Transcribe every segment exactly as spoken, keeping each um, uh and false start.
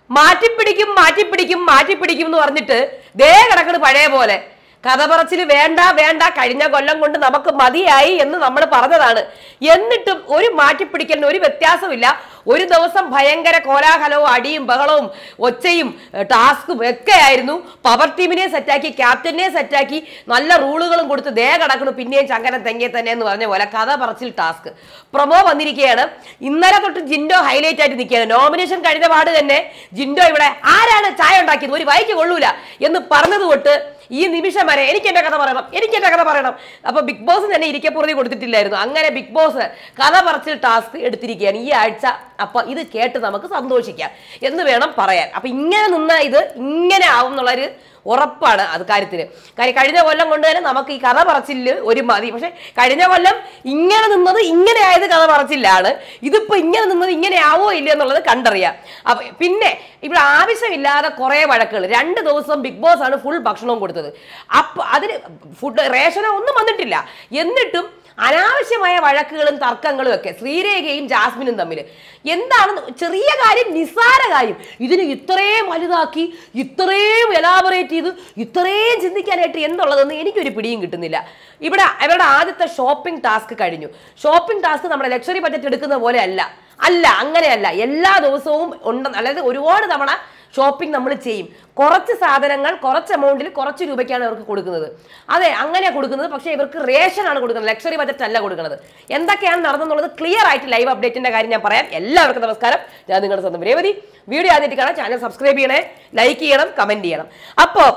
മാറ്റിപ്പിടിക്കും മാറ്റിപ്പിടിക്കും മാറ്റിപ്പിടിക്കും എന്ന് പറഞ്ഞിട്ട് ദേ കിടക്കണ് പഴയ പോലെ. കഥ പറച്ചിൽ വേണ്ട വേണ്ട, കഴിഞ്ഞ കൊല്ലം കൊണ്ട് നമുക്ക് മതിയായി എന്ന് നമ്മൾ പറഞ്ഞതാണ്. എന്നിട്ടും ഒരു മാറ്റിപ്പിടിക്കലിന് ഒരു വ്യത്യാസമില്ല. ഒരു ദിവസം ഭയങ്കര കോലാഹലവും അടിയും ബഹളവും ഒച്ചയും ടാസ്കും ഒക്കെ ആയിരുന്നു. പവർ ടീമിനെ സെറ്റാക്കി, ക്യാപ്റ്റനെ സെറ്റാക്കി, നല്ല റൂളുകളും കൊടുത്ത് ദേ കിടക്കണം പിന്നെയും ചങ്കനം തെങ്ങേ തന്നെ എന്ന് പറഞ്ഞ പോലെ കഥ പറച്ചിൽ ടാസ്ക്. പ്രൊമോ വന്നിരിക്കുകയാണ്. ഇന്നലെ തൊട്ട് ജിൻഡോ ഹൈലൈറ്റ് ആയിട്ട് നിൽക്കുകയാണ്. നോമിനേഷൻ കഴിഞ്ഞ പാട് തന്നെ ജിൻഡോ ഇവിടെ ആരാണ് ചായ ഉണ്ടാക്കിയത്, ഒരു വൈക്ക് കൊള്ളൂല എന്ന് പറഞ്ഞത് തൊട്ട് ഈ നിമിഷം വരെ എനിക്ക് എന്റെ കഥ പറയണം, എനിക്ക് എന്റെ കഥ പറയണം. അപ്പൊ ബിഗ് ബോസ് തന്നെ ഇരിക്കപ്പുറതി കൊടുത്തിട്ടില്ലായിരുന്നു. അങ്ങനെ ബിഗ് ബോസ് കഥ പറച്ചിൽ ടാസ്ക് എടുത്തിരിക്കുകയാണ് ഈ ആഴ്ച. അപ്പൊ ഇത് കേട്ട് നമുക്ക് സന്തോഷിക്കാം എന്ന് വേണം പറയാൻ. അപ്പൊ ഇങ്ങനെ നിന്ന ഇത് ഇങ്ങനെ ആവും എന്നുള്ളൊരു ഉറപ്പാണ് അത് കാര്യത്തിന്. കാര്യം കഴിഞ്ഞ കൊല്ലം കൊണ്ട് തന്നെ നമുക്ക് ഈ കഥ പറച്ചില് ഒരു മതി. പക്ഷെ കഴിഞ്ഞ കൊല്ലം ഇങ്ങനെ നിന്നത് ഇങ്ങനെ ആയത് കഥ പറച്ചില്ലാണ്. ഇതിപ്പോ ഇങ്ങനെ നിന്നത് ഇങ്ങനെ ആവോ ഇല്ല എന്നുള്ളത് കണ്ടറിയാം. അപ്പൊ പിന്നെ ഇവിടെ ആവശ്യമില്ലാതെ കുറെ വഴക്കുകൾ. രണ്ട് ദിവസം ബിഗ് ബോസ് ആണ് ഫുൾ ഭക്ഷണവും കൊടുത്തത്. അപ്പൊ അതിന് ഫുഡ് റേഷനോ ഒന്നും വന്നിട്ടില്ല. എന്നിട്ടും അനാവശ്യമായ വഴക്കുകളും തർക്കങ്ങളും ഒക്കെ ശ്രീരേഖയും ജാസ്മിനും തമ്മിൽ. എന്താണ് ചെറിയ കാര്യം, നിസ്സാര കാര്യം, ഇതിന് ഇത്രയും വലുതാക്കി ഇത്രയും എലാബറേറ്റ് ചെയ്ത് ഇത്രയും ചിന്തിക്കാനായിട്ട് എന്തുള്ളതെന്ന് എനിക്കൊരു പിടിയും കിട്ടുന്നില്ല. ഇവിടെ അവരുടെ ആദ്യത്തെ ഷോപ്പിംഗ് ടാസ്ക് കഴിഞ്ഞു. ഷോപ്പിംഗ് ടാസ്ക് നമ്മുടെ ലക്ഷറി ബഡ്ജറ്റ് എടുക്കുന്ന പോലെ അല്ല അല്ല അങ്ങനെയല്ല. എല്ലാ ദിവസവും ഉണ്ട്, അതായത് ഒരുപാട് തവണ ഷോപ്പിംഗ് നമ്മൾ ചെയ്യും. കുറച്ച് സാധനങ്ങൾ കുറച്ച് എമൗണ്ടിൽ കുറച്ച് രൂപയ്ക്കാണ് അവർക്ക് കൊടുക്കുന്നത്. അതെ, അങ്ങനെയാണ് കൊടുക്കുന്നത്. പക്ഷേ ഇവർക്ക് റേഷനാണ് കൊടുക്കുന്നത്, ലക്ഷറി ബജറ്റ് അല്ല കൊടുക്കുന്നത്. എന്തൊക്കെയാണ് നടന്നെന്നുള്ളത് ക്ലിയർ ആയിട്ട് ലൈവ് അപ്ഡേറ്റിന്റെ കാര്യം ഞാൻ പറയാം. എല്ലാവർക്കും നമസ്കാരം. ഞാൻ നിങ്ങളുടെ സ്വന്തം രേവതി. വീഡിയോ ആദ്യമായിട്ട് കാണാൻ ചാനൽ സബ്സ്ക്രൈബ് ചെയ്യണേ, ലൈക്ക് ചെയ്യണം, കമന്റ് ചെയ്യണം. അപ്പോൾ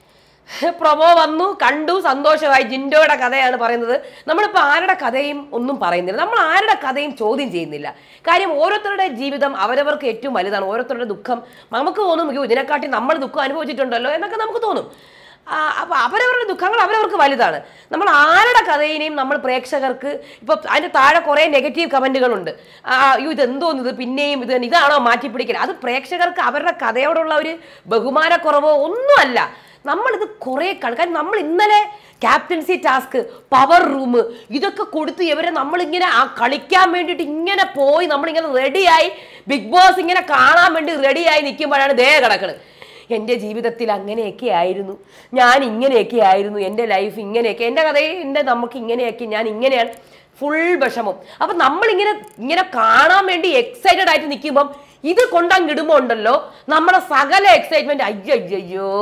പ്രൊമോ വന്നു, കണ്ടു, സന്തോഷമായി. ജിൻഡോയുടെ കഥയാണ് പറയുന്നത്. നമ്മളിപ്പോൾ ആരുടെ കഥയും ഒന്നും പറയുന്നില്ല, നമ്മൾ ആരുടെ കഥയും ചോദ്യം ചെയ്യുന്നില്ല. കാര്യം ഓരോരുത്തരുടെ ജീവിതം അവരവർക്ക് ഏറ്റവും വലുതാണ്. ഓരോരുത്തരുടെ ദുഃഖം നമുക്ക് തോന്നും, അയ്യോ ഇതിനെക്കാട്ടി നമ്മൾ ദുഃഖം അനുഭവിച്ചിട്ടുണ്ടല്ലോ എന്നൊക്കെ നമുക്ക് തോന്നും. അപ്പോൾ അവരവരുടെ ദുഃഖങ്ങൾ അവരവർക്ക് വലുതാണ്. നമ്മൾ ആരുടെ കഥയിനെയും നമ്മൾ പ്രേക്ഷകർക്ക് ഇപ്പോൾ അതിൻ്റെ താഴെ കുറേ നെഗറ്റീവ് കമൻറ്റുകളുണ്ട്. അയ്യോ ഇതെന്തോന്ന്, ഇത് പിന്നെയും ഇത് ഇതാണോ മാറ്റിപ്പിടിക്കൽ. അത് പ്രേക്ഷകർക്ക് അവരുടെ കഥയോടുള്ള ഒരു ബഹുമാനക്കുറവോ ഒന്നുമല്ല. നമ്മളിത് കുറേ കാരണം നമ്മൾ ഇന്നലെ ക്യാപ്റ്റൻസി ടാസ്ക്, പവർ റൂം ഇതൊക്കെ കൊടുത്ത് ഇവരെ നമ്മളിങ്ങനെ ആ കളിക്കാൻ വേണ്ടിയിട്ട് ഇങ്ങനെ പോയി നമ്മളിങ്ങനെ റെഡിയായി ബിഗ് ബോസ് ഇങ്ങനെ കാണാൻ വേണ്ടി റെഡിയായി നിൽക്കുമ്പോഴാണ് ദേ കിടക്കുന്നത്. എൻ്റെ ജീവിതത്തിൽ അങ്ങനെയൊക്കെ ആയിരുന്നു, ഞാൻ ഇങ്ങനെയൊക്കെ ആയിരുന്നു, എൻ്റെ ലൈഫ് ഇങ്ങനെയൊക്കെ, എൻ്റെ കഥയെ എൻ്റെ നമുക്ക് ഇങ്ങനെയൊക്കെ, ഞാൻ ഇങ്ങനെയാണ്, ഫുൾ വിഷമം. അപ്പം നമ്മളിങ്ങനെ ഇങ്ങനെ കാണാൻ വേണ്ടി എക്സൈറ്റഡ് ആയിട്ട് നിൽക്കുമ്പം ഇത് കൊണ്ടങ്ങിടുമ്പോൾ ഉണ്ടല്ലോ നമ്മുടെ സകല എക്സൈറ്റ്മെൻറ്റ് അയ്യോ അയ്യോ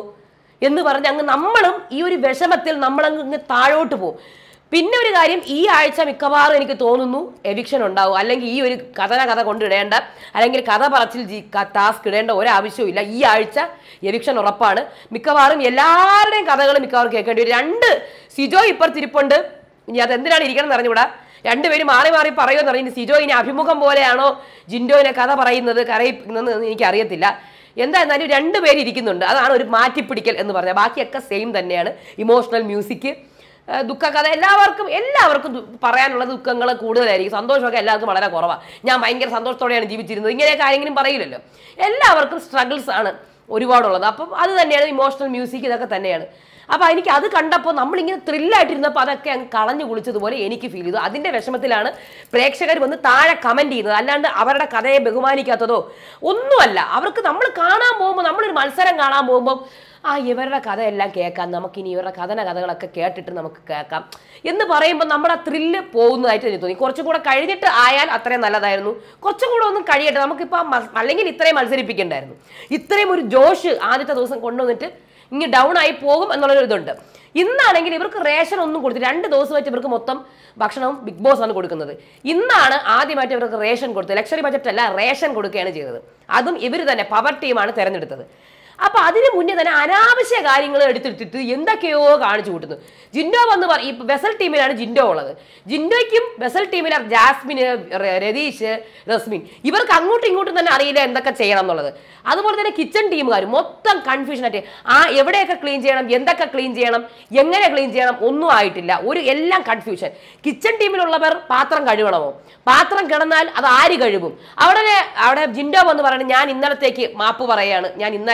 എന്ന് പറഞ്ഞ് അങ്ങ് നമ്മളും ഈ ഒരു വിഷമത്തിൽ നമ്മളങ്ങ് ഇങ്ങ് താഴോട്ട് പോകും. പിന്നെ ഒരു കാര്യം, ഈ ആഴ്ച മിക്കവാറും എനിക്ക് തോന്നുന്നു എവിക്ഷൻ ഉണ്ടാവും. അല്ലെങ്കിൽ ഈ ഒരു കഥന കഥ കൊണ്ടിടേണ്ട, അല്ലെങ്കിൽ കഥ പറച്ചിൽ ടാസ്ക് ഇടേണ്ട ഒരാവശ്യവും ഇല്ല. ഈ ആഴ്ച എവിക്ഷൻ ഉറപ്പാണ്. മിക്കവാറും എല്ലാവരുടെയും കഥകൾ മിക്കവാറും കേൾക്കേണ്ടി വരും. രണ്ട് സിജോ ഇപ്പുറത്തിരിപ്പുണ്ട്. ഇനി അത് എന്തിനാണ് ഇരിക്കണം എന്ന് അറിഞ്ഞുകൂടാ. രണ്ടുപേരും മാറി മാറി പറയുമെന്ന് അറിയുന്നത്. സിജോ ഇനി അഭിമുഖം പോലെയാണോ ജിൻഡോയിനെ കഥ പറയുന്നത് കരയിക്കുന്നത് എനിക്കറിയത്തില്ല. എന്തായിരുന്നാലും രണ്ടുപേര് ഇരിക്കുന്നുണ്ട്. അതാണ് ഒരു മാറ്റിപ്പിടിക്കൽ എന്ന് പറഞ്ഞാൽ. ബാക്കിയൊക്കെ സെയിം തന്നെയാണ്. ഇമോഷണൽ മ്യൂസിക്, ദുഃഖകഥ, എല്ലാവർക്കും എല്ലാവർക്കും പറയാനുള്ള ദുഃഖങ്ങൾ കൂടുതലായിരിക്കും. സന്തോഷമൊക്കെ എല്ലാവർക്കും വളരെ കുറവാണ്. ഞാൻ ഭയങ്കര സന്തോഷത്തോടെയാണ് ജീവിച്ചിരുന്നത്, ഇങ്ങനെയൊക്കെ ആരെങ്കിലും പറയില്ലല്ലോ. എല്ലാവർക്കും സ്ട്രഗിൾസ് ആണ് ഒരുപാടുള്ളത്. അപ്പം അത് തന്നെയാണ് ഇമോഷണൽ മ്യൂസിക്, ഇതൊക്കെ തന്നെയാണ്. അപ്പോൾ എനിക്ക് അത് കണ്ടപ്പോൾ നമ്മളിങ്ങനെ ത്രില്ലായിട്ടിരുന്നപ്പോൾ അതൊക്കെ അങ്ങ് കളഞ്ഞു കുളിച്ചതുപോലെ എനിക്ക് ഫീൽ ചെയ്തു. അതിൻ്റെ വിഷമത്തിലാണ് പ്രേക്ഷകർ വന്ന് താഴെ കമൻറ്റ് ചെയ്യുന്നത്. അല്ലാണ്ട് അവരുടെ കഥയെ ബഹുമാനിക്കാത്തതോ ഒന്നുമല്ല. അവർക്ക് നമ്മൾ കാണാൻ പോകുമ്പോൾ, നമ്മളൊരു മത്സരം കാണാൻ പോകുമ്പോൾ ആ ഇവരുടെ കഥയെല്ലാം കേൾക്കാം, നമുക്കിനി ഇവരുടെ കഥന കഥകളൊക്കെ കേട്ടിട്ട് നമുക്ക് കേൾക്കാം എന്ന് പറയുമ്പോൾ നമ്മുടെ ആ ത്രില്ല് പോകുന്നതായിട്ട് എനിക്ക് തോന്നി. കുറച്ചും കൂടെ കഴിഞ്ഞിട്ട് ആയാൽ അത്രയും നല്ലതായിരുന്നു. കുറച്ചും കൂടെ ഒന്നും കഴിയട്ടെ. നമുക്കിപ്പോൾ അല്ലെങ്കിൽ ഇത്രയും മത്സരിപ്പിക്കേണ്ടായിരുന്നു. ഇത്രയും ഒരു ജോഷ് ആദ്യത്തെ ദിവസം കൊണ്ടുവന്നിട്ട് ഇനി ഡൗൺ ആയി പോകും എന്നുള്ളൊരു ഇതുണ്ട്. ഇന്നാണെങ്കിൽ ഇവർക്ക് റേഷൻ ഒന്നും കൊടുത്തു. രണ്ട് ദിവസമായിട്ട് ഇവർക്ക് മൊത്തം ഭക്ഷണവും ബിഗ് ബോസ് ആണ് കൊടുക്കുന്നത്. ഇന്നാണ് ആദ്യമായിട്ട് ഇവർക്ക് റേഷൻ കൊടുത്തത്. ലക്ഷറി ബജറ്റ് അല്ല, റേഷൻ കൊടുക്കുകയാണ് ചെയ്തത്. അതും ഇവർ തന്നെ പവർ ടീമാണ് തിരഞ്ഞെടുത്തത്. അപ്പൊ അതിന് മുന്നേ തന്നെ അനാവശ്യ കാര്യങ്ങൾ എടുത്തിട്ടിട്ട് എന്തൊക്കെയോ കാണിച്ചു കൂട്ടുന്നു. ജിൻഡോ വന്ന് പറ ഈ വെസൽ ടീമിലാണ് ജിൻഡോ ഉള്ളത്. ജിൻഡോയ്ക്കും വെസൽ ടീമിലെ ജാസ്മിന്, രതീഷ്, റസ്മിൻ ഇവർക്ക് അങ്ങോട്ടും ഇങ്ങോട്ടും തന്നെ അറിയില്ല എന്തൊക്കെ ചെയ്യണം എന്നുള്ളത്. അതുപോലെ തന്നെ കിച്ചൺ ടീമുകാർ മൊത്തം കൺഫ്യൂഷൻ ആയിട്ട് ആ എവിടെയൊക്കെ ക്ലീൻ ചെയ്യണം, എന്തൊക്കെ ക്ലീൻ ചെയ്യണം, എങ്ങനെ ക്ലീൻ ചെയ്യണം ഒന്നും ആയിട്ടില്ല. ഒരു എല്ലാം കൺഫ്യൂഷൻ. കിച്ചൺ ടീമിലുള്ളവർ പാത്രം കഴുകണമോ, പാത്രം കിടന്നാൽ അത് ആര് കഴുകും? അവിടെ അവിടെ ജിൻഡോ വന്ന് പറയണം ഞാൻ ഇന്നലത്തേക്ക് മാപ്പ് പറയാണ്, ഞാൻ ഇന്നലെ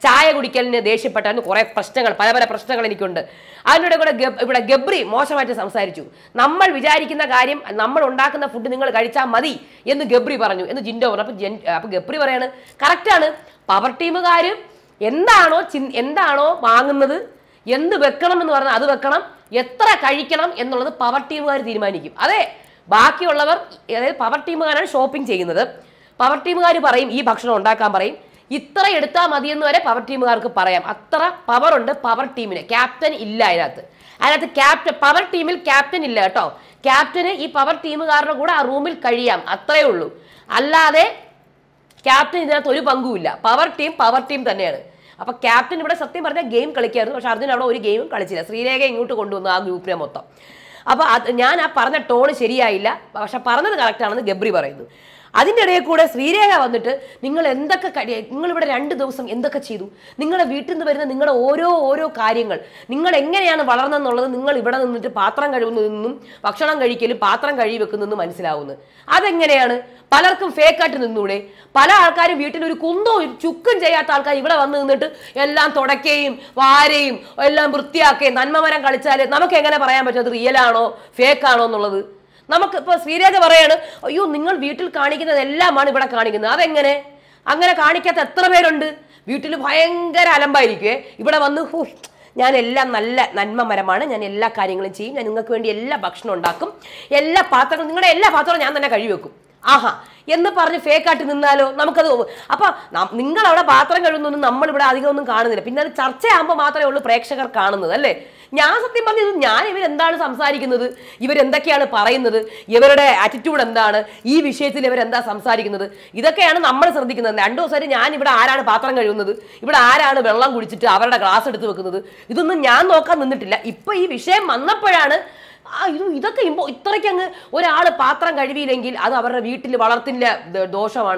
ചായ കുടിക്കലിന് ദേഷ്യപ്പെട്ടായിരുന്നു, കുറെ പ്രശ്നങ്ങൾ പല പല പ്രശ്നങ്ങൾ എനിക്കുണ്ട്. അതിനിടെ കൂടെ ഇവിടെ ഗബ്രി മോശമായിട്ട് സംസാരിച്ചു. നമ്മൾ വിചാരിക്കുന്ന കാര്യം നമ്മൾ ഉണ്ടാക്കുന്ന ഫുഡ് നിങ്ങൾ കഴിച്ചാൽ മതി എന്ന് ഗബ്രി പറഞ്ഞു എന്ന് ജിൻഡോ പറഞ്ഞു. അപ്പൊ ജെൻ അപ്പൊ ഗബ്രി പറയാണ് കറക്റ്റാണ്, പവർ ടീമുകാർ എന്താണോ ചി എന്താണോ വാങ്ങുന്നത്, എന്ത് വെക്കണം എന്ന് പറഞ്ഞാൽ അത് വെക്കണം, എത്ര കഴിക്കണം എന്നുള്ളത് പവർ ടീമുകാർ തീരുമാനിക്കും. അതെ, ബാക്കിയുള്ളവർ അതായത് പവർ ടീമുകാരാണ് ഷോപ്പിംഗ് ചെയ്യുന്നത്. പവർ ടീമുകാർ പറയും ഈ ഭക്ഷണം ഉണ്ടാക്കാൻ പറയും, ഇത്ര എടുത്താൽ മതിയെന്ന് വരെ പവർ ടീമുകാർക്ക് പറയാം. അത്ര പവർ ഉണ്ട് പവർ ടീമിന്. ക്യാപ്റ്റൻ ഇല്ല അതിനകത്ത്. അതിനകത്ത് ക്യാപ്റ്റൻ പവർ ടീമിൽ ക്യാപ്റ്റൻ ഇല്ല കേട്ടോ. ക്യാപ്റ്റന് ഈ പവർ ടീമുകാരുടെ കൂടെ ആ റൂമിൽ കഴിയാം, അത്രേ ഉള്ളൂ. അല്ലാതെ ക്യാപ്റ്റൻ ഇതിനകത്ത് ഒരു പങ്കുമില്ല. പവർ ടീം പവർ ടീം തന്നെയാണ്. അപ്പൊ ക്യാപ്റ്റൻ ഇവിടെ സത്യം പറഞ്ഞാൽ ഗെയിം കളിക്കായിരുന്നു. പക്ഷെ അർജുൻ അവിടെ ഒരു ഗെയിമും കളിച്ചില്ല. ശ്രീരേഖ ഇങ്ങോട്ട് കൊണ്ടുവന്നു ആ ഗ്രൂപ്പിനെ മൊത്തം. അപ്പൊ അത് ഞാൻ ആ പറഞ്ഞ ടോണ് ശരിയായില്ല, പക്ഷെ പറഞ്ഞത് കറക്റ്റ് ആണെന്ന് ഗബ്രി പറയുന്നു. അതിൻ്റെ ഇടയിൽ കൂടെ ശ്രീരേഖ വന്നിട്ട് നിങ്ങൾ എന്തൊക്കെ നിങ്ങളിവിടെ രണ്ട് ദിവസം എന്തൊക്കെ ചെയ്തു, നിങ്ങളുടെ വീട്ടിൽ നിന്ന് വരുന്ന നിങ്ങളുടെ ഓരോ ഓരോ കാര്യങ്ങൾ, നിങ്ങൾ എങ്ങനെയാണ് വളർന്നെന്നുള്ളത് നിങ്ങൾ ഇവിടെ നിന്നിട്ട് പാത്രം കഴുകുന്നതെന്നും ഭക്ഷണം കഴിക്കലും പാത്രം കഴുകി വെക്കുന്നതെന്നും മനസ്സിലാവുന്നത്. അതെങ്ങനെയാണ്? പലർക്കും ഫേക്കായിട്ട് നിന്നൂടെ? പല ആൾക്കാരും വീട്ടിൽ ഒരു കുന്തോ ചുക്കും ചെയ്യാത്ത ആൾക്കാർ ഇവിടെ വന്ന് നിന്നിട്ട് എല്ലാം തുടക്കുകയും വാരയും എല്ലാം വൃത്തിയാക്കുകയും നന്മമരം കളിച്ചാൽ നമുക്ക് എങ്ങനെ പറയാൻ പറ്റും അത് റിയലാണോ ഫേക്കാണോ എന്നുള്ളത്? നമുക്ക് ഇപ്പോൾ ശ്രീരേഖ പറയാണ് അയ്യോ നിങ്ങൾ വീട്ടിൽ കാണിക്കുന്നത് എല്ലാമാണ് ഇവിടെ കാണിക്കുന്നത്. അതെങ്ങനെ? അങ്ങനെ കാണിക്കാത്ത എത്ര പേരുണ്ട്? വീട്ടിൽ ഭയങ്കര അലമ്പായിരിക്കുവേ, ഇവിടെ വന്ന് ഹൂ ഞാൻ എല്ലാം നല്ല നന്മമരമാണ്, ഞാൻ എല്ലാ കാര്യങ്ങളും ചെയ്യും, ഞാൻ നിങ്ങൾക്ക് വേണ്ടി എല്ലാ ഭക്ഷണം ഉണ്ടാക്കും, എല്ലാ പാത്രങ്ങളും നിങ്ങളുടെ എല്ലാ പാത്രവും ഞാൻ തന്നെ കഴുകി വെക്കും, ആഹാ എന്ന് പറഞ്ഞ് ഫേക്കായിട്ട് നിന്നാലോ? നമുക്കത് അപ്പൊ നിങ്ങൾ അവിടെ പാത്രം കഴുകുന്നൊന്നും നമ്മളിവിടെ അധികം ഒന്നും കാണുന്നില്ല. പിന്നെ അത് ചർച്ചയാകുമ്പോൾ മാത്രമേ ഉള്ളൂ പ്രേക്ഷകർ കാണുന്നത് അല്ലേ? ഞാൻ സത്യം പറഞ്ഞത് ഞാൻ ഇവരെന്താണ് സംസാരിക്കുന്നത്, ഇവരെന്തൊക്കെയാണ് പറയുന്നത്, ഇവരുടെ ആറ്റിറ്റ്യൂഡ് എന്താണ്, ഈ വിഷയത്തിൽ ഇവരെന്താ സംസാരിക്കുന്നത്, ഇതൊക്കെയാണ് നമ്മൾ ശ്രദ്ധിക്കുന്നത്. രണ്ടു ദിവസമായിട്ട് ഞാൻ ഇവിടെ ആരാണ് പാത്രം കഴുകുന്നത്, ഇവിടെ ആരാണ് വെള്ളം കുടിച്ചിട്ട് അവരുടെ ഗ്ലാസ് എടുത്ത് വെക്കുന്നത്, ഇതൊന്നും ഞാൻ നോക്കാൻ നിന്നിട്ടില്ല. ഇപ്പൊ ഈ വിഷയം വന്നപ്പോഴാണ് ആ ഇത് ഇതൊക്കെ ഇമ്പോ ഇത്രയ്ക്ക് അങ്ങ് ഒരാൾ പാത്രം കഴുകിയില്ലെങ്കിൽ അത് അവരുടെ വീട്ടിൽ വളർത്തിൻ്റെ ദോഷമാണ്.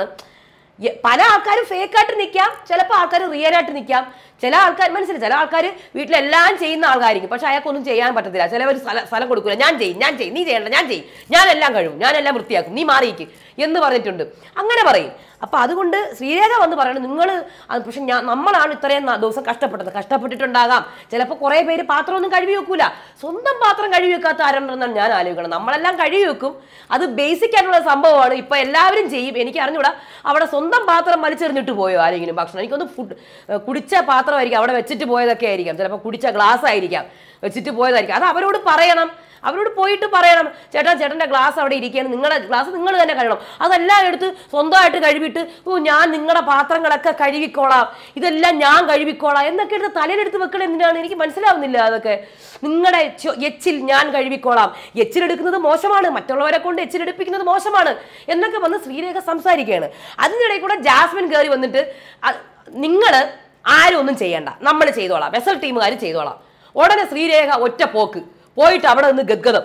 പല ആൾക്കാരും ഫേക്കായിട്ട് നിൽക്കാം, ചിലപ്പോൾ ആൾക്കാർ റിയലായിട്ട് നിൽക്കാം. ചില ആൾക്കാർ മനസ്സിലായി, ചില ആൾക്കാർ വീട്ടിലെല്ലാം ചെയ്യുന്ന ആൾക്കാരിക്കും, പക്ഷെ അയാൾക്കൊന്നും ചെയ്യാൻ പറ്റത്തില്ല. ചിലവർ സ്ഥലം സ്ഥലം കൊടുക്കില്ല, ഞാൻ ചെയ്യും ഞാൻ ചെയ്യും നീ ചെയ്യണ്ട, ഞാൻ ചെയ്യും ഞാനെല്ലാം കഴിവും ഞാനെല്ലാം വൃത്തിയാക്കും നീ മാറിയിക്ക് എന്ന് പറഞ്ഞിട്ടുണ്ട്, അങ്ങനെ പറയും. അപ്പൊ അതുകൊണ്ട് ശ്രീരേഖ വന്ന് പറയണം നിങ്ങൾ പക്ഷെ ഞാൻ നമ്മളാണ് ഇത്രയും ദിവസം കഷ്ടപ്പെട്ടത്. കഷ്ടപ്പെട്ടിട്ടുണ്ടാകാം, ചിലപ്പോൾ കുറേ പേര് പാത്രമൊന്നും കഴുകി വെക്കൂല. സ്വന്തം പാത്രം കഴുകി വെക്കാത്ത ആരുണ്ടെന്നാണ് ഞാൻ ആലോചിക്കണം. നമ്മളെല്ലാം കഴുകി വെക്കും, അത് ബേസിക് ആയിട്ടുള്ള സംഭവമാണ്. ഇപ്പൊ എല്ലാവരും ചെയ്യും. എനിക്ക് അറിഞ്ഞൂടാ അവിടെ സ്വന്തം പാത്രം വലിച്ചെറിഞ്ഞിട്ട് പോയോ ആരെങ്കിലും ഭക്ഷണം. എനിക്കൊന്ന് ഫുഡ് കുടിച്ച പാത്രമായിരിക്കും അവിടെ വെച്ചിട്ട് പോയതൊക്കെ ആയിരിക്കാം, ചിലപ്പോൾ കുടിച്ച ഗ്ലാസ് ആയിരിക്കാം വെച്ചിട്ട് പോയതായിരിക്കും. അത് അവരോട് പറയണം, അവരോട് പോയിട്ട് പറയണം ചേട്ടാ ചേട്ടൻ്റെ ഗ്ലാസ് അവിടെ ഇരിക്കുകയാണ്, നിങ്ങളുടെ ഗ്ലാസ് നിങ്ങൾ തന്നെ കഴുകണം. അതെല്ലാം എടുത്ത് സ്വന്തമായിട്ട് കഴുകിയിട്ട് ഓ ഞാൻ നിങ്ങളുടെ പാത്രങ്ങളൊക്കെ കഴുകിക്കോളാം, ഇതെല്ലാം ഞാൻ കഴുകിക്കോളാം എന്നൊക്കെ എടുത്ത് തലയിലെടുത്ത് വെക്കണം. എന്തിനാണ് എനിക്ക് മനസ്സിലാവുന്നില്ല. അതൊക്കെ നിങ്ങളുടെ എച്ചിൽ ഞാൻ കഴുകിക്കോളാം, എച്ചിലെടുക്കുന്നത് മോശമാണ്, മറ്റുള്ളവരെ കൊണ്ട് എച്ചിലെടുപ്പിക്കുന്നത് മോശമാണ് എന്നൊക്കെ വന്ന് ശ്രീരേഖ സംസാരിക്കുകയാണ്. അതിനിടയിൽ കൂടെ ജാസ്മിൻ കയറി വന്നിട്ട് നിങ്ങൾ ആരും ഒന്നും ചെയ്യണ്ട, നമ്മൾ ചെയ്തോളാം, വെസൽ ടീമുകാർ ചെയ്തോളാം. ഉടനെ ശ്രീരേഖ ഒറ്റ പോക്ക് പോയിട്ട് അവിടെ നിന്ന് ഗദ്ഗതം,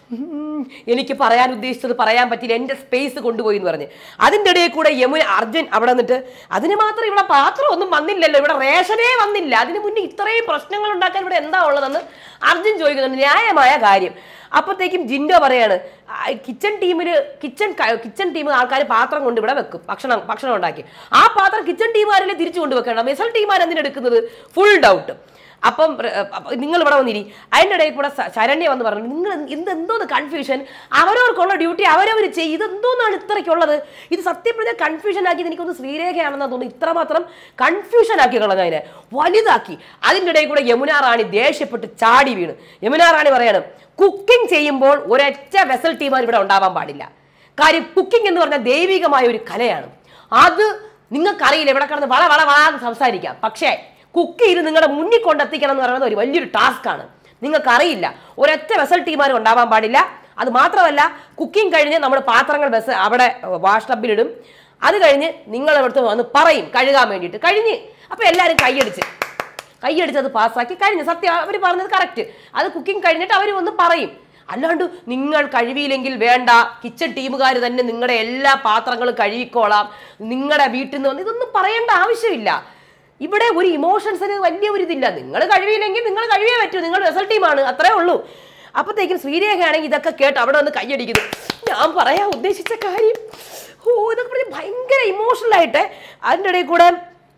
എനിക്ക് പറയാൻ ഉദ്ദേശിച്ചത് പറയാൻ പറ്റില്ല, എൻ്റെ സ്പേസ് കൊണ്ടുപോയി എന്ന് പറഞ്ഞ്. അതിൻ്റെ ഇടയിൽ കൂടെ യമുന അർജുൻ അവിടെ നിന്നിട്ട് അതിന് മാത്രം ഇവിടെ പാത്രം ഒന്നും വന്നില്ലല്ലോ, ഇവിടെ റേഷനേ വന്നില്ല, അതിന് മുന്നേ ഇത്രയും പ്രശ്നങ്ങൾ ഉണ്ടാക്കാൻ ഇവിടെ എന്താ ഉള്ളതെന്ന് അർജുൻ ചോദിക്കുന്നുണ്ട്. ന്യായമായ കാര്യം. അപ്പോഴത്തേക്കും ജിൻഡോ പറയാണ് കിച്ചൺ ടീമിൽ കിച്ചൺ കിച്ചൺ ടീം ആൾക്കാർ പാത്രം കൊണ്ട് ഇവിടെ വെക്കും, ഭക്ഷണം ഭക്ഷണം ഉണ്ടാക്കി. ആ പാത്രം കിച്ചൺ ടീമുകാരിലെ തിരിച്ചു കൊണ്ട് വെക്കണം, വെസൽ ടീമുകാർ എന്തിനെടുക്കുന്നത്? Full doubt. അപ്പം നിങ്ങൾ ഇവിടെ വന്നിരി. അതിൻ്റെ ഇടയിൽ കൂടെ ശരണ്യ വന്ന് പറഞ്ഞു നിങ്ങൾ എന്ത് എന്തോന്ന് കൺഫ്യൂഷൻ, അവരവർക്കുള്ള ഡ്യൂട്ടി അവരവർ ചെയ്യും, ഇതെന്തോന്നാണ് ഇത്രയ്ക്കുള്ളത്? ഇത് സത്യം പറഞ്ഞാൽ കൺഫ്യൂഷൻ ആക്കിയത് എനിക്കൊന്ന് ശ്രീരേഖയാണെന്നാ തോന്നുന്നു. ഇത്രമാത്രം കൺഫ്യൂഷൻ ആക്കി കളഞ്ഞ അതിനെ വലുതാക്കി. അതിൻ്റെ ഇടയിൽ കൂടെ യമുന റാണി ദേഷ്യപ്പെട്ട് ചാടി വീണ്. യമുന റാണി പറയാണ് കുക്കിംഗ് ചെയ്യുമ്പോൾ ഒരൊറ്റ വെസൽ ടീമാർ ഇവിടെ ഉണ്ടാവാൻ പാടില്ല. കാര്യം കുക്കിംഗ് എന്ന് പറഞ്ഞാൽ ദൈവികമായ ഒരു കലയാണ്. അത് നിങ്ങൾക്കറിയില്ല, ഇവിടെ കിടന്ന് വള വള വളാന്ന് സംസാരിക്കാം, പക്ഷേ കുക്ക് ചെയ്ത് നിങ്ങളുടെ മുന്നിൽ കൊണ്ടെത്തിക്കണം എന്ന് പറയുന്നത് ഒരു വലിയൊരു ടാസ്ക്കാണ്. നിങ്ങൾക്കറിയില്ല, ഒരൊറ്റ വെസൽ ടീമാരും ഉണ്ടാവാൻ പാടില്ല. അത് മാത്രമല്ല കുക്കിംഗ് കഴിഞ്ഞ് നമ്മൾ പാത്രങ്ങൾ വെസ് അവിടെ വാഷ് ടബിലിടും. അത് കഴിഞ്ഞ് നിങ്ങളെടുത്ത് വന്ന് പറയും കഴുകാൻ വേണ്ടിയിട്ട്. കഴിഞ്ഞ് അപ്പോൾ എല്ലാവരും കൈയടിച്ച് കൈയടിച്ച് അത് പാസ്സാക്കി കഴിഞ്ഞ്. സത്യം അവർ പറഞ്ഞത് കറക്റ്റ്. അത് കുക്കിംഗ് കഴിഞ്ഞിട്ട് അവർ വന്ന് പറയും. അല്ലാണ്ട് നിങ്ങൾ കഴിവിയില്ലെങ്കിൽ വേണ്ട, കിച്ചൺ ടീമുകാർ തന്നെ നിങ്ങളുടെ എല്ലാ പാത്രങ്ങളും കഴുകിക്കോളാം, നിങ്ങളുടെ വീട്ടിൽ നിന്ന് വന്ന് ഇതൊന്നും പറയേണ്ട ആവശ്യമില്ല. ഇവിടെ ഒരു ഇമോഷൻസിന് വലിയ ഒരു ഇതില്ല. നിങ്ങൾ കഴിവിയില്ലെങ്കിൽ നിങ്ങൾ കഴിവേ പറ്റൂ, നിങ്ങൾ വെസൽ ടീമാണ്, അത്രേ ഉള്ളൂ. അപ്പോഴത്തേക്കും ശ്രീരേഖയാണെങ്കിൽ ഇതൊക്കെ കേട്ട് അവിടെ വന്ന് കൈയടിക്കുന്നു. ഞാൻ പറയാൻ ഉദ്ദേശിച്ച കാര്യം ഓ ഇതൊക്കെ പറഞ്ഞ് ഭയങ്കര ഇമോഷണലായിട്ട്. അതിൻ്റെ ഇടയിൽ കൂടെ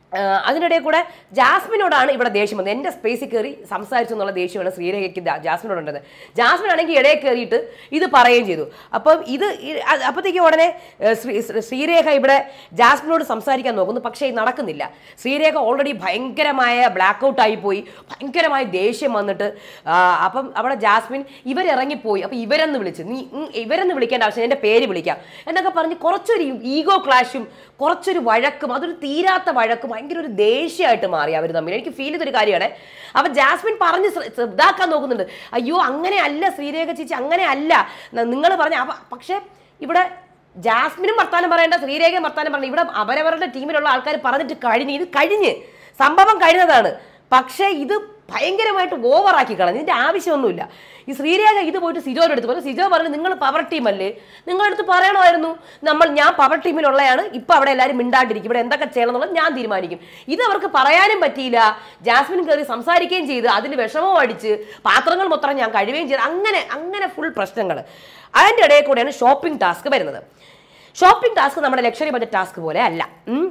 അതിനിടയിൽ കൂടെ ജാസ്മിനോടാണ് ഇവിടെ ദേഷ്യം വന്നത്. എൻ്റെ സ്പേസിൽ കയറി സംസാരിച്ചു എന്നുള്ള ദേഷ്യമാണ് ശ്രീരേഖയ്ക്ക് ജാസ്മിനോടുണ്ടത്. ജാസ്മിൻ ആണെങ്കിൽ ഇടയിൽ കയറിയിട്ട് ഇത് പറയുകയും ചെയ്തു. അപ്പം ഇത് അപ്പോഴത്തേക്ക് ഉടനെ ശ്രീരേഖ ഇവിടെ ജാസ്മിനോട് സംസാരിക്കാൻ നോക്കുന്നു. പക്ഷേ ഇത് നടക്കുന്നില്ല. ശ്രീരേഖ ഓൾറെഡി ഭയങ്കരമായ ബ്ലാക്ക് ഔട്ട് ആയിപ്പോയി, ഭയങ്കരമായ ദേഷ്യം വന്നിട്ട് അപ്പം അവിടെ ജാസ്മിൻ ഇവരിറങ്ങിപ്പോയി. അപ്പം ഇവരെന്ന് വിളിച്ച് നീ ഇവരെന്ന് വിളിക്കേണ്ട ആവശ്യം, എൻ്റെ പേര് വിളിക്കാം എന്നൊക്കെ പറഞ്ഞ് കുറച്ചൊരു ഈഗോ ക്ലാഷും കുറച്ചൊരു വഴക്കും, അതൊരു തീരാത്ത വഴക്കും, ഭയങ്കര ഒരു ദേഷ്യമായിട്ട് മാറി അവർ തമ്മിൽ. എനിക്ക് ഫീൽ ചെയ്തൊരു കാര്യമാണ്. അപ്പം ജാസ്മിൻ പറഞ്ഞ് ഇതാക്കാൻ നോക്കുന്നുണ്ട്, അയ്യോ അങ്ങനെ അല്ല ശ്രീരേഖ ചേച്ചി, അങ്ങനെ അല്ല നിങ്ങൾ പറഞ്ഞ. പക്ഷെ ഇവിടെ ജാസ്മിനും വർത്താനം പറയേണ്ട, ശ്രീരേഖയും വർത്താനം പറയണ്ട. ഇവിടെ അവരവരുടെ ടീമിലുള്ള ആൾക്കാർ പറഞ്ഞിട്ട് കഴിഞ്ഞ്, ഇത് കഴിഞ്ഞ് സംഭവം കഴിഞ്ഞതാണ്. പക്ഷേ ഇത് ഭയങ്കരമായിട്ട് ഓവറാക്കി കളഞ്ഞു. ഇതിൻ്റെ ആവശ്യമൊന്നുമില്ല. ഈ ശ്രീരേഖ ഇത് പോയിട്ട് സിജോയുടെ അടുത്ത് പറഞ്ഞു. സിജോ പറഞ്ഞു നിങ്ങൾ പവർ ടീമല്ലേ, നിങ്ങളടുത്ത് പറയണമായിരുന്നു നമ്മൾ ഞാൻ പവർ ടീമിലുള്ളതാണ്, ഇപ്പം അവിടെ എല്ലാവരും മിണ്ടാണ്ടിരിക്കും, ഇവിടെ എന്തൊക്കെ ചെയ്യണം എന്നുള്ളത് ഞാൻ തീരുമാനിക്കും. ഇത് അവർക്ക് പറയാനും പറ്റിയില്ല. ജാസ്മിൻ കയറി സംസാരിക്കുകയും ചെയ്ത് അതിന് വിഷമവും അടിച്ച് പാത്രങ്ങൾ മൊത്തം ഞാൻ കഴിയുകയും ചെയ്ത് അങ്ങനെ അങ്ങനെ ഫുൾ പ്രശ്നങ്ങൾ. അതിൻ്റെ ഇടയിൽ കൂടെയാണ് ഷോപ്പിംഗ് ടാസ്ക് വരുന്നത്. ഷോപ്പിംഗ് ടാസ്ക് നമ്മുടെ ലക്ഷറി ബഡ്ജറ്റ് ടാസ്ക് പോലെ അല്ല.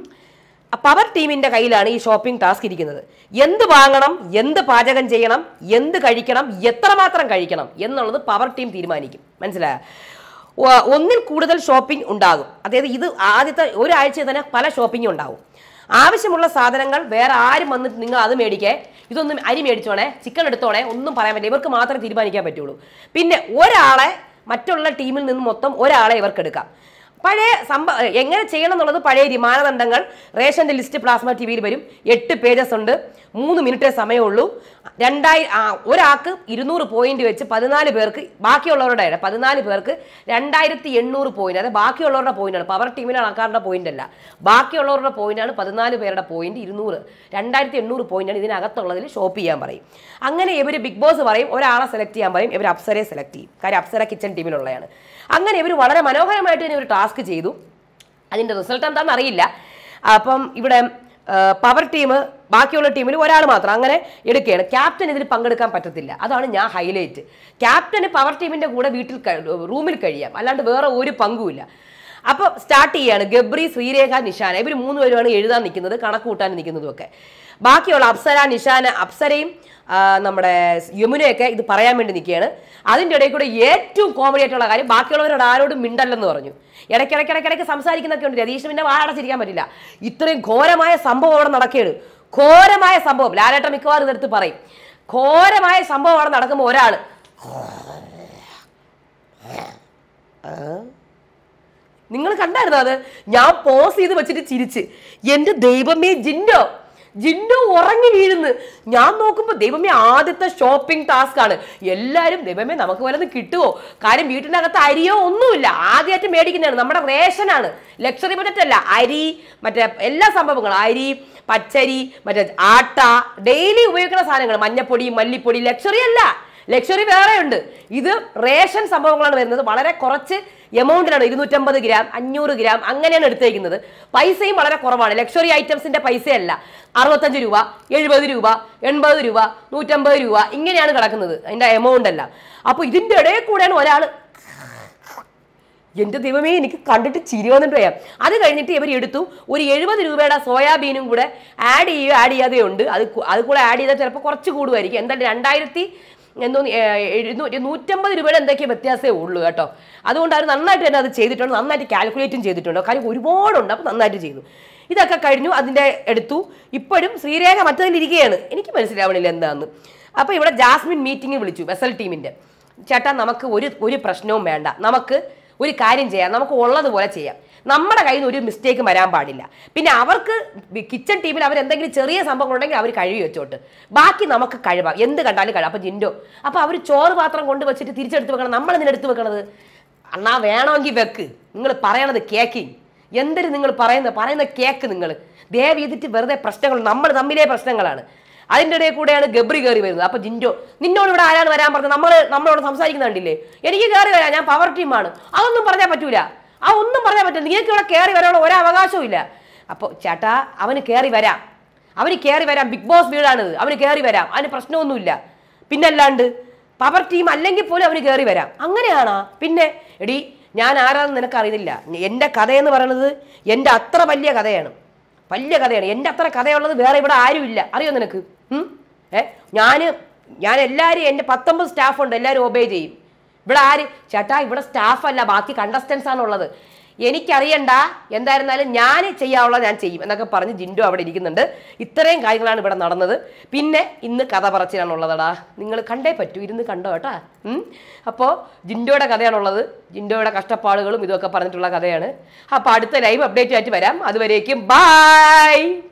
പവർ ടീമിൻ്റെ കയ്യിലാണ് ഈ ഷോപ്പിംഗ് ടാസ്ക് ഇരിക്കുന്നത്. എന്ത് വാങ്ങണം, എന്ത് പാചകം ചെയ്യണം, എന്ത് കഴിക്കണം, എത്രമാത്രം കഴിക്കണം എന്നുള്ളത് പവർ ടീം തീരുമാനിക്കും. മനസ്സിലായോ? ഒന്നിൽ കൂടുതൽ ഷോപ്പിംഗ് ഉണ്ടാകും. അതായത് ഇത് ആദ്യത്തെ ഒരാഴ്ച തന്നെ പല ഷോപ്പിംഗും ഉണ്ടാകും. ആവശ്യമുള്ള സാധനങ്ങൾ വേറെ ആരും വന്നിട്ട് നിങ്ങൾ അത് മേടിക്കേ, ഇതൊന്നും അരി മേടിച്ചോണേ, ചിക്കൻ എടുത്തോണേ, ഒന്നും പറയാൻ പറ്റില്ല. ഇവർക്ക് മാത്രമേ തീരുമാനിക്കാൻ പറ്റുള്ളൂ. പിന്നെ ഒരാളെ മറ്റുള്ള ടീമിൽ നിന്ന് മൊത്തം ഒരാളെ ഇവർക്ക് എടുക്കാം. പഴയ സംഭ എങ്ങനെ ചെയ്യണം എന്നുള്ളത് പഴയ മാനദണ്ഡങ്ങൾ റേഷൻ്റെ ലിസ്റ്റ് പ്ലാസ്മ ടി വിയിൽ വരും. എട്ട് പേജസ് ഉണ്ട്, മൂന്ന് മിനിറ്റേ സമയമുള്ളൂ. രണ്ടായി ഒരാൾക്ക് ഇരുന്നൂറ് പോയിന്റ് വെച്ച് പതിനാല് പേർക്ക്, ബാക്കിയുള്ളവരുടെ പതിനാല് പേർക്ക് രണ്ടായിരത്തി എണ്ണൂറ് പോയിന്റ്. അതായത് ബാക്കിയുള്ളവരുടെ പോയിന്റാണ്, പവർ ടീമിലെ ആൾക്കാരുടെ പോയിന്റ് അല്ല, ബാക്കിയുള്ളവരുടെ പോയിന്റാണ്. പതിനാല് പേരുടെ പോയിന്റ് ഇരുന്നൂറ്, രണ്ടായിരത്തി എണ്ണൂറ് പോയിന്റാണ് ഇതിനകത്തുള്ളതിൽ ഷോപ്പ് ചെയ്യാൻ പറയും. അങ്ങനെ ഇവർ ബിഗ് ബോസ് പറയും ഒരാളെ സെലക്ട് ചെയ്യാൻ പറയും, ഇവർ അപ്സരയെ സെലക്ട് ചെയ്യും. കാര്യം അപ്സര കിച്ചൺ ടീമിലുള്ളതാണ്. അങ്ങനെ ഇവർ വളരെ മനോഹരമായിട്ട് തന്നെ ഒരു ടാസ്ക് ചെയ്തു. അതിൻ്റെ റിസൾട്ട് എന്താണെന്ന് അറിയില്ല. അപ്പം ഇവിടെ പവർ ടീം ബാക്കിയുള്ള ടീമിൽ ഒരാൾ മാത്രം അങ്ങനെ എടുക്കുകയാണ്. ക്യാപ്റ്റൻ ഇതിൽ പങ്കെടുക്കാൻ പറ്റത്തില്ല. അതാണ് ഞാൻ ഹൈലൈറ്റ്. ക്യാപ്റ്റന് പവർ ടീമിൻ്റെ കൂടെ വീട്ടിൽ റൂമിൽ കഴിയാം, അല്ലാണ്ട് വേറെ ഒരു പങ്കുമില്ല. അപ്പോൾ സ്റ്റാർട്ട് ചെയ്യാണ്. ഗബ്രി, ശ്രീരേഖ, നിഷാന, ഇവർ മൂന്ന് പേരുമാണ് എഴുതാൻ നിൽക്കുന്നത്, കണക്ക് കൂട്ടാൻ നിൽക്കുന്നതും ഒക്കെ. ബാക്കിയുള്ള അപ്സര, നിഷാന, അപ്സരയും നമ്മുടെ യമുനയൊക്കെ ഇത് പറയാൻ വേണ്ടി നിൽക്കുകയാണ്. അതിൻ്റെ ഇടയിൽ കൂടെ ഏറ്റവും കോമഡി ആയിട്ടുള്ള കാര്യം, ബാക്കിയുള്ളവരോട് ആരോടും മിണ്ടല്ലെന്ന് പറഞ്ഞു. ഇടയ്ക്കിടയ്ക്കിടയ്ക്കിടയ്ക്ക് സംസാരിക്കുന്നൊക്കെ ഉണ്ട്. രതീഷ് പിന്നെ വാടച്ചിരിക്കാൻ പറ്റില്ല. ഇത്രയും ഘോരമായ സംഭവം അവിടെ നടക്കുകയാണ്. ഘോരമായ സംഭവം ലാലേട്ടൻ മിക്കവാറും ഇതെടുത്ത് പറയും. ഘോരമായ സംഭവം അവിടെ നടക്കുമ്പോൾ ഒരാൾ നിങ്ങൾ കണ്ടായിരുന്നു അത്? ഞാൻ പോസ് ചെയ്ത് വെച്ചിട്ട് ചിരിച്ച്, എൻ്റെ ദൈവമേ ജിൻഡോ ജിൻഡു ഉറങ്ങി വീഴുന്നു. ഞാൻ നോക്കുമ്പോൾ ദൈവമേ ആദ്യത്തെ ഷോപ്പിംഗ് ടാസ്ക് ആണ്. എല്ലാവരും ദൈവമേ നമുക്ക് വല്ലതും കിട്ടുമോ? കാര്യം വീട്ടിൻ്റെ അകത്ത് അരിയോ ഒന്നുമില്ല, ആദ്യമായിട്ട് മേടിക്കുന്നതാണ്. നമ്മുടെ റേഷനാണ്, ലക്ഷറി ബഡ്ജറ്റ് അല്ല. അരി, മറ്റേ എല്ലാ സംഭവങ്ങളും, അരി, പച്ചരി, മറ്റേ ആട്ട, ഡെയിലി ഉപയോഗിക്കുന്ന സാധനങ്ങൾ, മഞ്ഞപ്പൊടി, മല്ലിപ്പൊടി. ലക്ഷറി അല്ല, ലക്ഷറി വേറെ ഉണ്ട്. ഇത് റേഷൻ സംഭവങ്ങളാണ് വരുന്നത്. വളരെ കുറച്ച് എമൗണ്ടിലാണ്, ഇരുന്നൂറ്റമ്പത് ഗ്രാം, അഞ്ഞൂറ് ഗ്രാം അങ്ങനെയാണ് എടുത്തേക്കുന്നത്. പൈസയും വളരെ കുറവാണ്. ലക്ഷറി ഐറ്റംസിന്റെ പൈസയല്ല. അറുപത്തഞ്ച് രൂപ, എഴുപത് രൂപ, എൺപത് രൂപ, നൂറ്റമ്പത് രൂപ ഇങ്ങനെയാണ് കിടക്കുന്നത് അതിൻ്റെ എമൗണ്ട് എല്ലാം. അപ്പോൾ ഇതിൻ്റെ ഇടയിൽ കൂടെയാണ് ഒരാൾ, എൻ്റെ ദൈവമേ എനിക്ക് കണ്ടിട്ട് ചിരി വന്നിട്ട് വരാം. അത് കഴിഞ്ഞിട്ട് ഇവർ എടുത്തു ഒരു എഴുപത് രൂപയുടെ സോയാബീനും കൂടെ ആഡ് ചെയ്യുക, ആഡ് ചെയ്യാതെ ഉണ്ട്. അത് അത് കൂടെ ആഡ് ചെയ്താൽ ചിലപ്പോൾ കുറച്ച് കൂടുമായിരിക്കും. എന്തായാലും രണ്ടായിരത്തി എന്തോ എഴുന്നൂറ്റി നൂറ്റമ്പത് രൂപയുടെ എന്തൊക്കെ വ്യത്യാസമേ ഉള്ളൂ കേട്ടോ. അതുകൊണ്ട് അവർ നന്നായിട്ട് തന്നെ അത് ചെയ്തിട്ടുണ്ട്, നന്നായിട്ട് കാൽക്കുലേറ്റും ചെയ്തിട്ടുണ്ട്. കാര്യം ഒരുപാടുണ്ട്, അപ്പോൾ നന്നായിട്ട് ചെയ്തു. ഇതൊക്കെ കഴിഞ്ഞു, അതിൻ്റെ എടുത്തു. ഇപ്പോഴും ശ്രീരേഖ മറ്റതിലിരിക്കുകയാണ്. എനിക്ക് മനസ്സിലാവണില്ല എന്താണെന്ന്. അപ്പോൾ ഇവിടെ ജാസ്മിൻ മീറ്റിംഗ് വിളിച്ചു വെസൽ ടീമിൻ്റെ. ചേട്ടാ നമുക്ക് ഒരു ഒരു പ്രശ്നവും വേണ്ട, നമുക്ക് ഒരു കാര്യം ചെയ്യാം, നമുക്ക് ഉള്ളതുപോലെ ചെയ്യാം. നമ്മുടെ കയ്യിൽ നിന്ന് ഒരു മിസ്റ്റേക്കും വരാൻ പാടില്ല. പിന്നെ അവർക്ക് കിച്ചൺ ടീമിൽ അവർ എന്തെങ്കിലും ചെറിയ സംഭവം ഉണ്ടെങ്കിൽ അവർ കഴുകി വെച്ചോട്ട്, ബാക്കി നമുക്ക് കഴിവാം, എന്ത് കണ്ടാലും കഴിവാം. അപ്പം ജിൻഡോ അപ്പോൾ അവർ ചോറ് പാത്രം കൊണ്ട് വെച്ചിട്ട് തിരിച്ചെടുത്ത് വെക്കണം, നമ്മൾ ഇതിനെടുത്ത് വെക്കണത്. അണ്ണാ വേണമെങ്കിൽ വെക്ക്, നിങ്ങൾ പറയണത് കേക്കി. എന്തൊരു നിങ്ങൾ പറയുന്നത് പറയുന്ന കേക്ക്. നിങ്ങൾ ദയവ് ചെയ്തിട്ട് വെറുതെ പ്രശ്നങ്ങൾ, നമ്മൾ തമ്മിലേ പ്രശ്നങ്ങളാണ്. അതിൻ്റെ ഇടയിൽ കൂടെയാണ് ഗബ്രി കയറി വരുന്നത്. അപ്പോൾ ജിൻഡോ നിന്നോട് ഇവിടെ ആരാണ് വരാൻ പറഞ്ഞത്? നമ്മൾ നമ്മളോട് സംസാരിക്കുന്നുണ്ടില്ലേ? എനിക്ക് കയറി വരാം, ഞാൻ പവർ ടീമാണ്. അതൊന്നും പറഞ്ഞാൽ പറ്റൂല, ആ ഒന്നും പറയാൻ പറ്റില്ല. നിങ്ങൾക്ക് ഇവിടെ കയറി വരാനുള്ള ഒരവകാശവും ഇല്ല. അപ്പോൾ ചേട്ടാ അവന് കയറി വരാം, അവന് കയറി വരാം. ബിഗ് ബോസ് വീടാണിത്, അവന് കയറി വരാം, അതിന് പ്രശ്നമൊന്നുമില്ല. പിന്നല്ലാണ്ട് പവർ ടീം അല്ലെങ്കിൽ പോലും അവന് കയറി വരാം. അങ്ങനെയാണോ? പിന്നെ എടി ഞാൻ ആരാന്ന് നിനക്ക് അറിയുന്നില്ല. എൻ്റെ കഥയെന്ന് പറയുന്നത് എൻ്റെ അത്ര വലിയ കഥയാണ്. വലിയ കഥയാണ്. എൻ്റെ അത്ര കഥയുള്ളത് വേറെ ഇവിടെ ആരുമില്ല, അറിയോ നിനക്ക്? ഏ ഞാൻ ഞാൻ എല്ലാവരും എൻ്റെ പത്തൊമ്പത് സ്റ്റാഫുണ്ട്, എല്ലാവരും ഒബേ ചെയ്യും. ഇവിടെ ആര് ചേട്ടാ, ഇവിടെ സ്റ്റാഫല്ല, ബാക്കി കണ്ടസ്റ്റൻസ് ആണുള്ളത്. എനിക്കറിയണ്ട, എന്തായിരുന്നാലും ഞാൻ ചെയ്യാനുള്ളത് ഞാൻ ചെയ്യും എന്നൊക്കെ പറഞ്ഞ് ജിൻഡോ അവിടെ ഇരിക്കുന്നുണ്ട്. ഇത്രയും കാര്യങ്ങളാണ് ഇവിടെ നടന്നത്. പിന്നെ ഇന്ന് കഥ പറച്ചിലാണുള്ളതടാ, നിങ്ങൾ കണ്ടേ പറ്റൂ, ഇരുന്ന് കണ്ടോ കേട്ടാ. അപ്പോൾ ജിൻഡോയുടെ കഥയാണുള്ളത്, ജിൻഡോയുടെ കഷ്ടപ്പാടുകളും ഇതൊക്കെ പറഞ്ഞിട്ടുള്ള കഥയാണ്. അപ്പോൾ അടുത്ത ലൈവ് അപ്ഡേറ്റ് ആയിട്ട് വരാം. അതുവരേക്കും ബൈ.